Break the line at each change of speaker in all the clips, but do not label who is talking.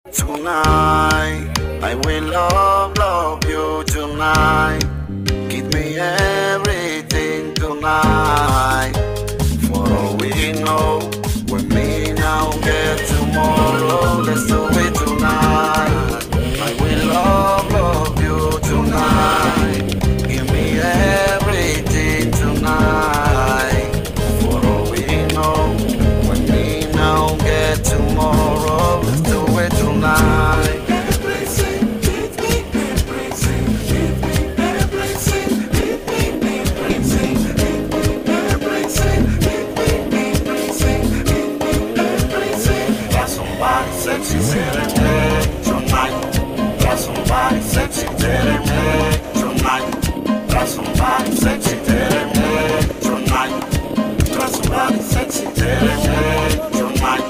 Tonight, I will love you tonight. Give me everything tonight. For all we know, we may now get tomorrow. Let's do it tonight. I will love you tonight. Give me everything tonight. For all we know, we may now get tomorrow. Let's do it tonight. Sexy serenade tonight. Got somebody sexy serenade tonight. Got somebody sexy serenade tonight. Got somebody sexy serenade tonight.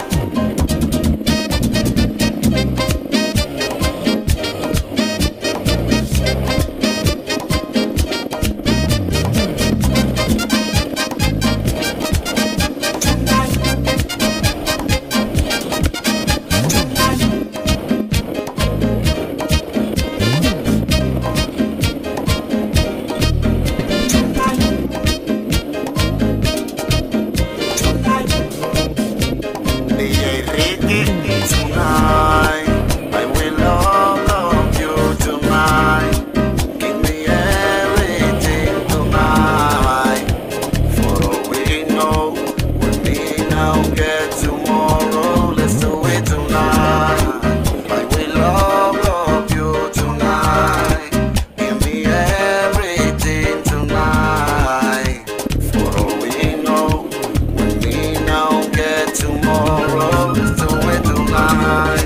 Tonight, I will love you tonight. Give me everything tonight. For all we know, we may now get tomorrow. Let's do it tonight. I will love you tonight. Give me everything tonight. For all we know, we may now get tomorrow. Let's do it tonight.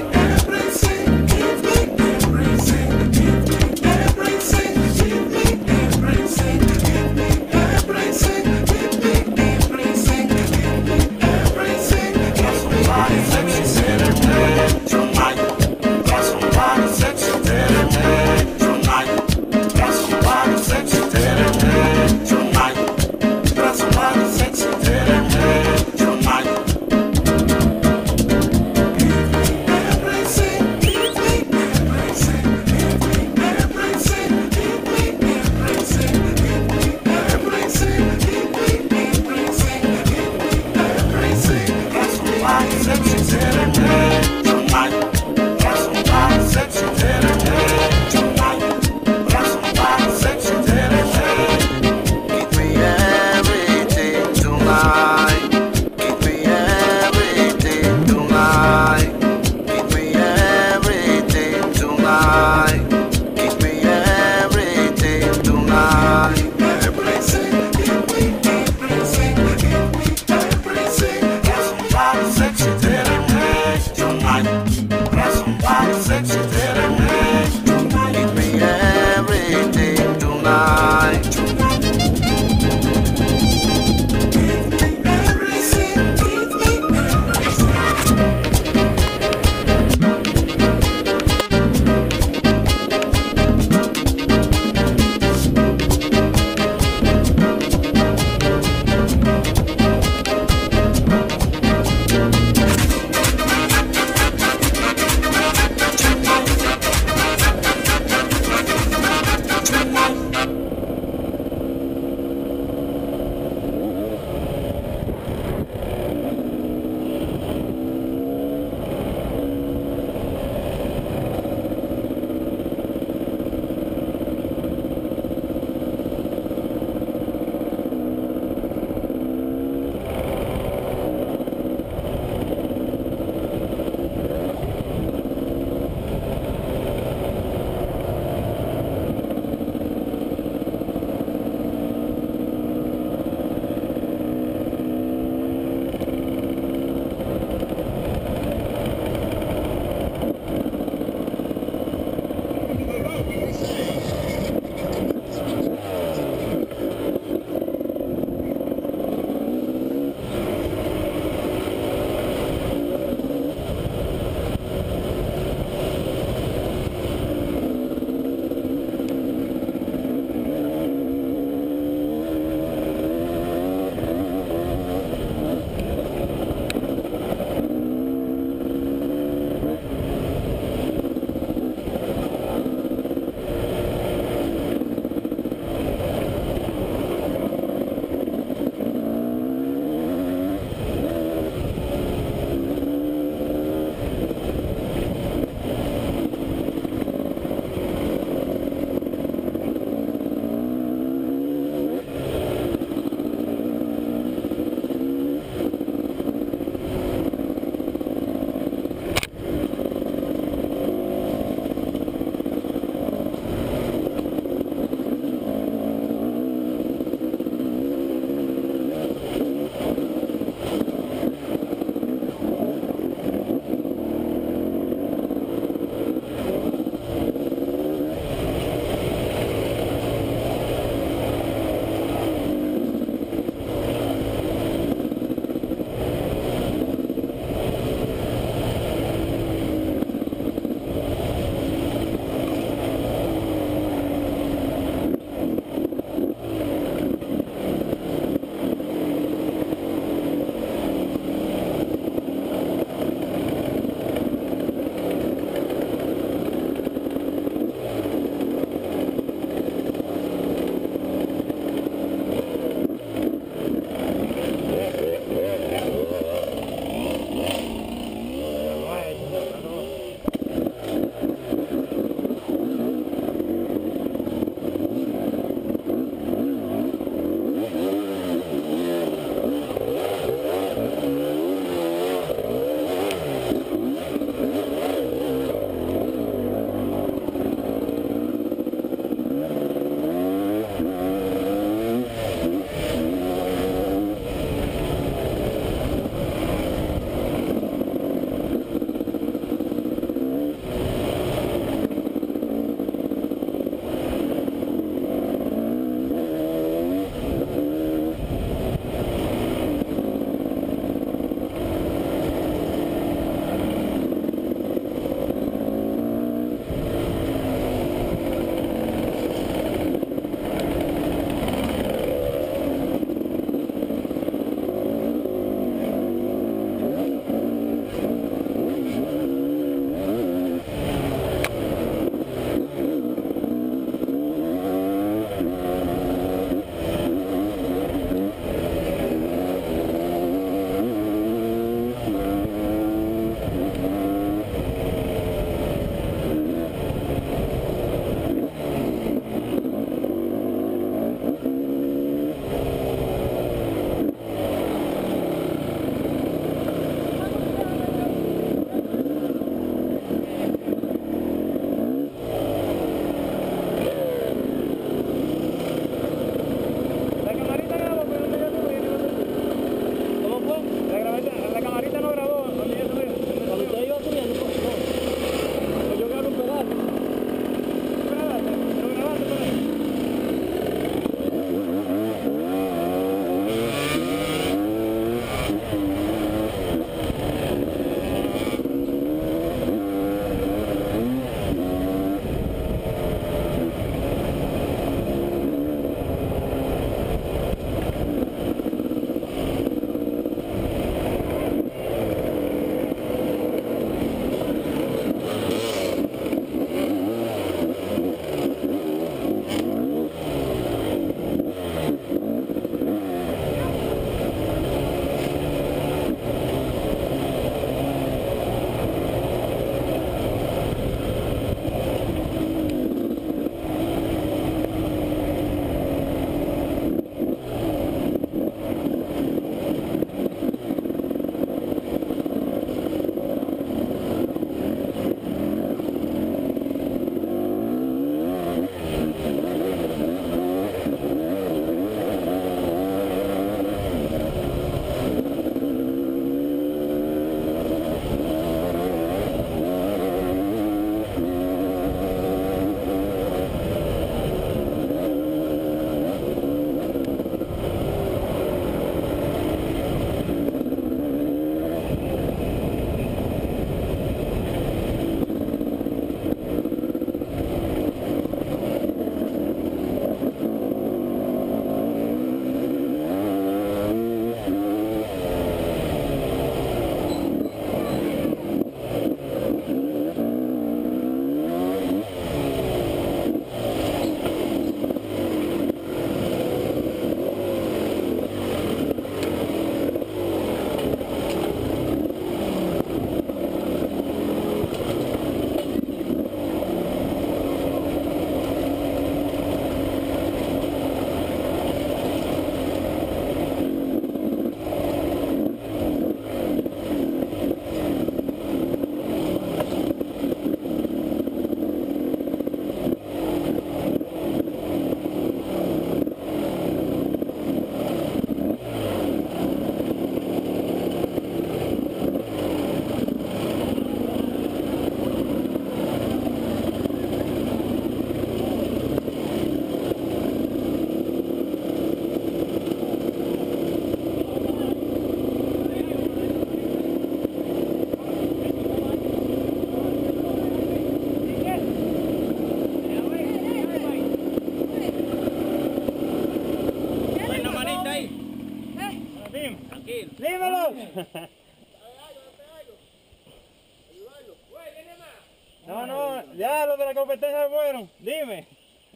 No, no, ya los de la competencia fueron. Dime.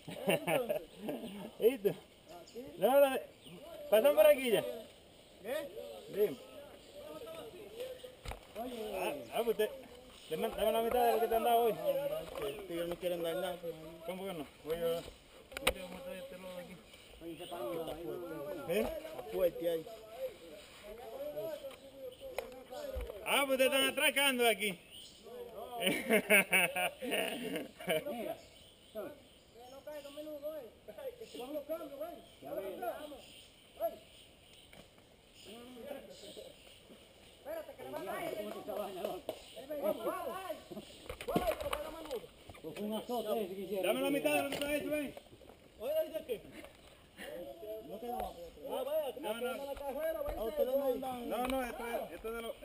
¿Y tú? No, pasan por aquí ya.
¿Qué?
Dime. Pues usted, dame la mitad de lo que te han dado hoy.
Los tigres no quieren dar nada.
¿Cómo que no? Voy a... Mira cómo está este lado aquí. ¿Eh?
Está fuerte ahí.
Pues te están atracando aquí.
Espérate, que le va a caer. Un azote ese que hicieron.
Dame la mitad de lo que está hecho, ven.
Oye, ¿de qué? No te da.
No, no.
A usted no mandan.
No, esto es de lo...